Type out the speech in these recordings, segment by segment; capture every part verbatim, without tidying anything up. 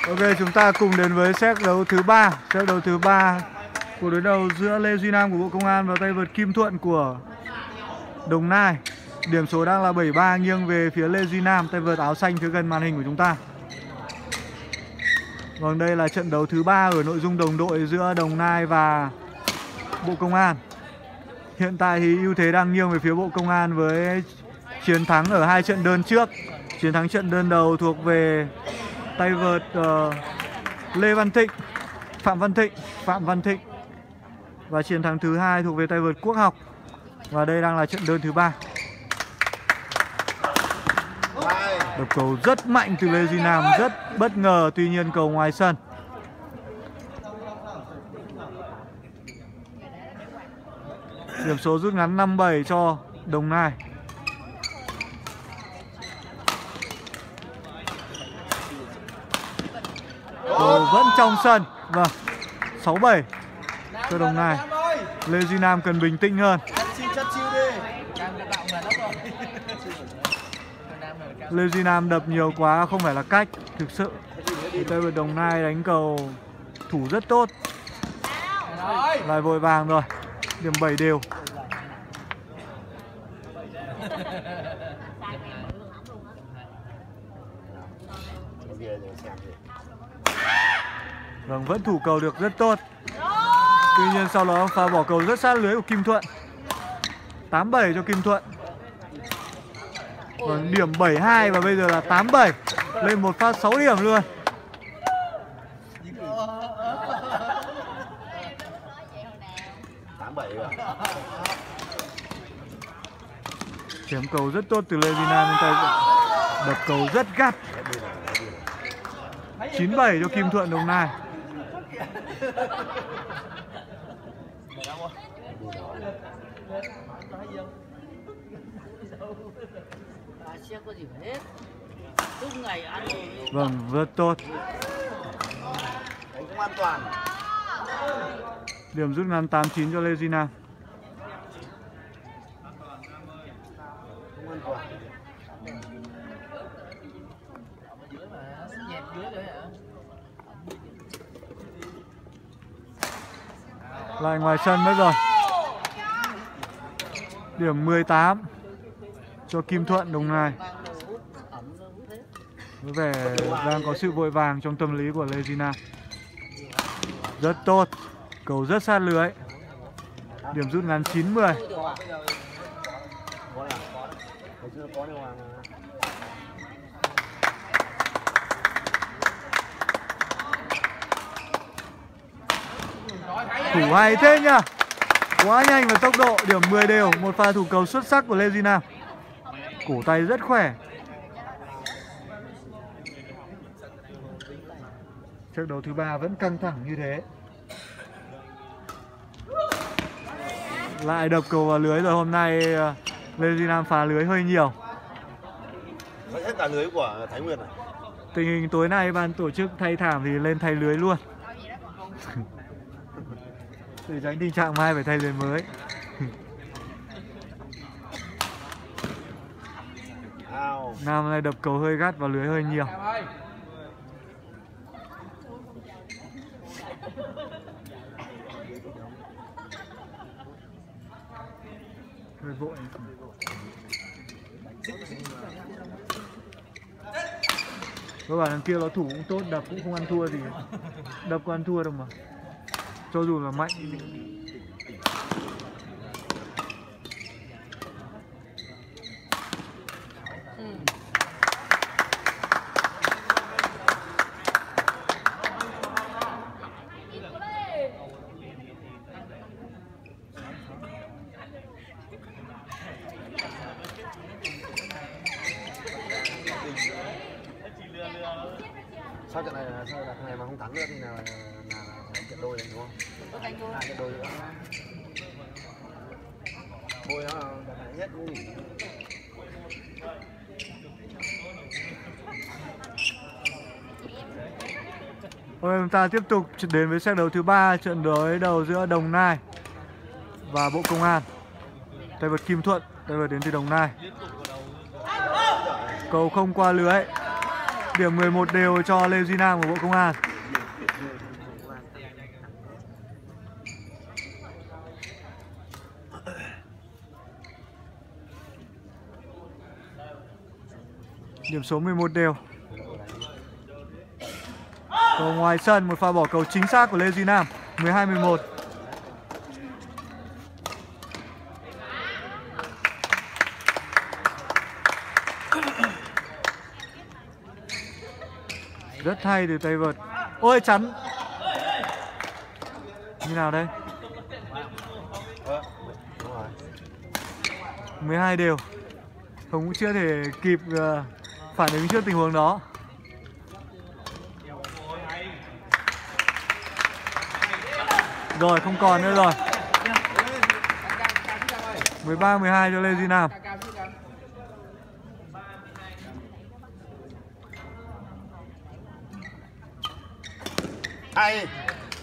Ok, chúng ta cùng đến với set đấu thứ ba. Set đấu thứ ba của đối đầu giữa Lê Duy Nam của Bộ Công an và tay vợt Kim Thuận của Đồng Nai. Điểm số đang là bảy ba nghiêng về phía Lê Duy Nam, tay vợt áo xanh phía gần màn hình của chúng ta. Vâng, đây là trận đấu thứ ba ở nội dung đồng đội giữa Đồng Nai và Bộ Công an. Hiện tại thì ưu thế đang nghiêng về phía Bộ Công an với chiến thắng ở hai trận đơn trước. Chiến thắng trận đơn đầu thuộc về tay vợt uh, Lê Văn Thịnh, Phạm Văn Thịnh, Phạm Văn Thịnh. Và chiến thắng thứ hai thuộc về tay vợt Quốc Học. Và đây đang là trận đơn thứ ba. Đập cầu rất mạnh từ Lê Duy Nam, rất bất ngờ, tuy nhiên cầu ngoài sân. Điểm số rút ngắn năm bảy cho Đồng Nai. Cầu vẫn trong sân. Vâng, sáu bảy cho Đồng Nai. Lê Duy Nam cần bình tĩnh hơn. Lê Duy Nam đập nhiều quá không phải là cách. Thực sự tay vợt Đồng Nai đánh cầu thủ rất tốt. Lại vội vàng rồi. Điểm bảy đều. Vâng, vẫn thủ cầu được rất tốt. Tuy nhiên sau đó pha bỏ cầu rất sát lưới của Kim Thuận. Tám bảy cho Kim Thuận. Vâng, điểm bảy hai và bây giờ là tám bảy. Lên một phát sáu điểm luôn. Chém cầu rất tốt từ Lê Duy Nam, tay đập cầu rất gắt. Chín bảy cho Kim Thuận Đồng Nai. Vâng, rất tốt. Điểm rút ngắn tám chín cho Lê Duy Nam. Lại ngoài sân mất rồi. Điểm mười tám cho Kim Thuận Đồng Nai. Có vẻ đang có sự vội vàng trong tâm lý của Lê Duy Nam. Rất tốt. Cầu rất sát lưới. Điểm rút ngắn chín mười. Thủ hay thế nhá. Quá nhanh và tốc độ. Điểm mười đều. Một pha thủ cầu xuất sắc của Lê Duy Nam. Cổ tay rất khỏe. Trận đấu thứ ba vẫn căng thẳng như thế. Lại đập cầu vào lưới rồi. Hôm nay Lê Duy Nam phá lưới hơi nhiều. Vậy hết cả lưới của Thái Nguyên này. Tình hình tối nay ban tổ chức thay thảm thì lên thay lưới luôn. Để tránh tình trạng mai phải thay lưới mới. Nam này đập cầu hơi gắt và lưới hơi nhiều. Hơi vội. Các bạn đằng kia nó thủ cũng tốt, đập cũng không ăn thua gì. Đập có ăn thua đâu mà. Cho dù là mạnh. Sau trận này sau trận này mà không thắng nữa thì là, là, là trận đôi này đúng không? Hai trận đôi nữa. Thôi đó, trận này nhất cũng nghỉ. Ok, chúng ta tiếp tục đến với set đấu thứ ba, trận đối đầu giữa Đồng Nai và Bộ Công an. Tay vợt Kim Thuận, tay vợt đến từ Đồng Nai. Cầu không qua lưới. Điểm mười một đều cho Lê Duy Nam của Bộ Công an. Điểm số mười một đều. Cầu ngoài sân, một pha bỏ cầu chính xác của Lê Duy Nam. mười hai mười một. Rất hay từ tay vợt. Ôi chắn. Như nào đây? mười hai đều. Hùng cũng chưa thể kịp uh, phản ứng trước tình huống đó. Rồi không còn nữa rồi. mười ba mười hai cho Lê Duy Nam. Hay.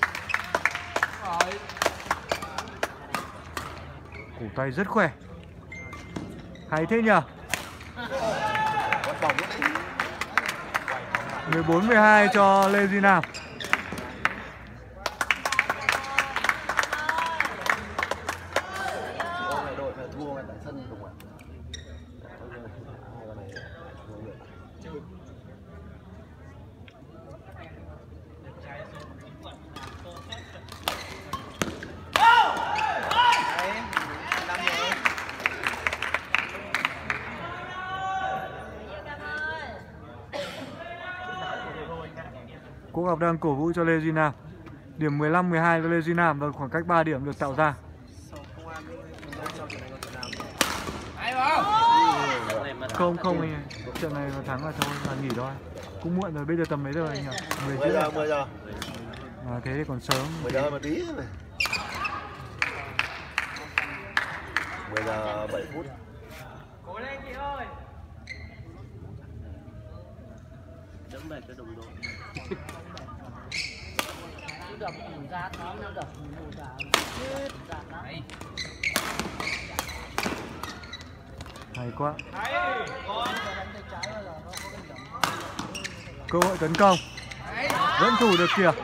Cổ tay rất khỏe. Hay thế nhờ. mười bốn mười hai cho Lê Duy Nam. Quốc Ngọc đang cổ vũ cho Lê Duy Nam. Điểm mười lăm mười hai cho Lê Duy Nam và khoảng cách ba điểm được tạo ra. Không không anh, trận này mà thắng là thôi là nghỉ thôi. Cũng muộn rồi, bây giờ tầm mấy giờ anh nhỉ? mười giờ, mười giờ. À, thế thì còn sớm. mười giờ một tí này. mười giờ bảy phút. Cố lên chị ơi. Đấm mệt cho đồng đội. Đập củ rác nó nó đập củ rác chết rác lắm. Hay quá. Cơ hội tấn công. Vẫn thủ được kìa.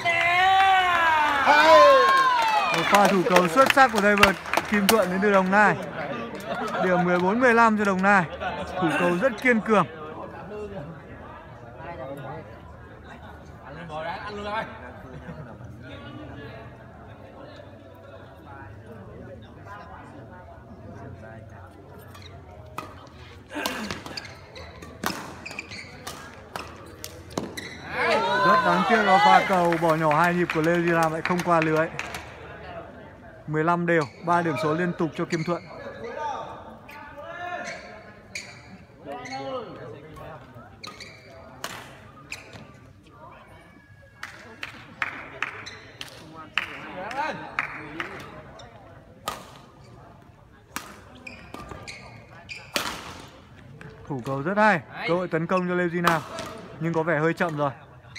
Một pha thủ cầu xuất sắc của tay vợt Kim Thuận đến từ Đồng Nai. Điểm mười bốn mười lăm cho Đồng Nai. Thủ cầu rất kiên cường. Rất đáng tiếc là pha cầu bỏ nhỏ hai nhịp của Lê Duy Nam lại không qua lưới. mười lăm đều, ba điểm số liên tục cho Kim Thuận. Thủ cầu rất hay, cơ hội tấn công cho Lê Duy Nam nhưng có vẻ hơi chậm rồi.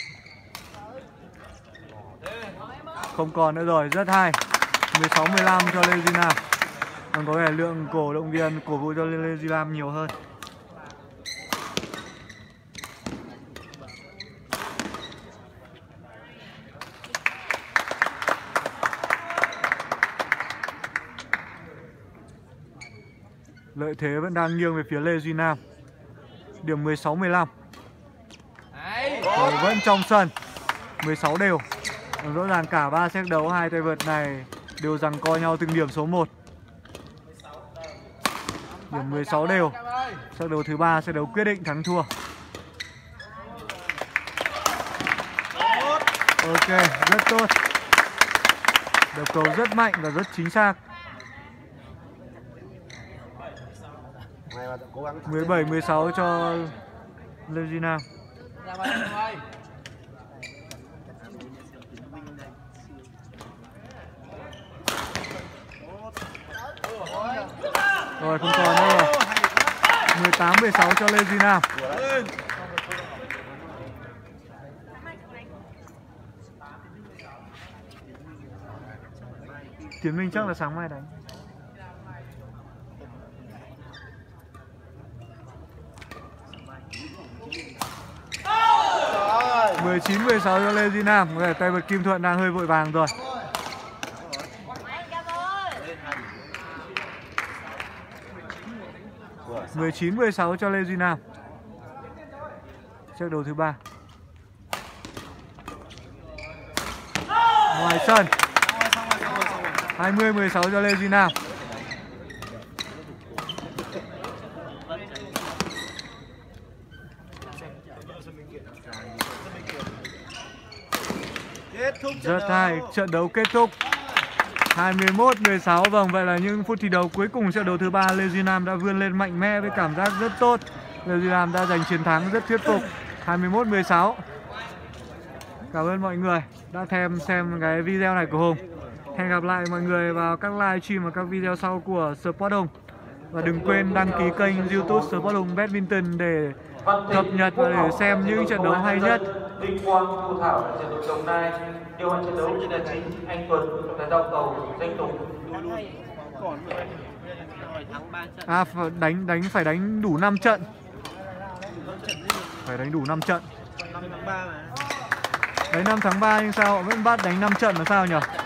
Không còn nữa rồi, rất hay. mười sáu mười lăm cho Lê Duy Nam. Còn có vẻ lượng cổ động viên cổ vũ cho Lê Duy Nam nhiều hơn. Lợi thế vẫn đang nghiêng về phía Lê Duy Nam. Điểm mười sáu mười lăm. Rồi vẫn trong sân. mười sáu đều. Rõ ràng cả ba set đấu hai tay vợt này đều giằng co nhau từng điểm số một. Điểm mười sáu đều. Set đấu thứ ba set đấu quyết định thắng thua. Ok, rất tốt. Đập cầu rất mạnh và rất chính xác. mười bảy mười sáu cho Lê Duy Nam. Rồi không còn nữa rồi. mười tám mười sáu cho Lê Duy Nam. Tiến Minh chắc là sáng mai đánh. mười chín mười sáu cho Lê Duy Nam. Có vẻ tay vợt Kim Thuận đang hơi vội vàng rồi. mười chín mười sáu cho Lê Duy Nam. Trước đầu thứ ba. Ngoài sân. hai mươi mười sáu cho Lê Duy Nam. Rất hay, trận đấu kết thúc hai mươi mốt mười sáu. Vâng, vậy là những phút thi đấu cuối cùng trận đấu thứ ba, Lê Duy Nam đã vươn lên mạnh mẽ với cảm giác rất tốt. Lê Duy Nam đã giành chiến thắng rất thuyết phục hai mươi mốt mười sáu. Cảm ơn mọi người đã xem xem cái video này của Hùng. Hẹn gặp lại mọi người vào các live stream và các video sau của Sport Hùng. Và đừng quên đăng ký kênh YouTube Sport Hùng Badminton để cập nhật và để xem những trận đấu hay nhất. Đinh Quang, Thu Thảo là trận đấu Đồng Nai, điều hành trận đấu như là chính Anh Tuấn là giao cầu Danh Tùng. À, đánh đánh phải đánh đủ năm trận. Phải đánh đủ năm trận. Đấy, năm tháng ba nhưng sao họ vẫn bắt đánh năm trận là sao nhỉ?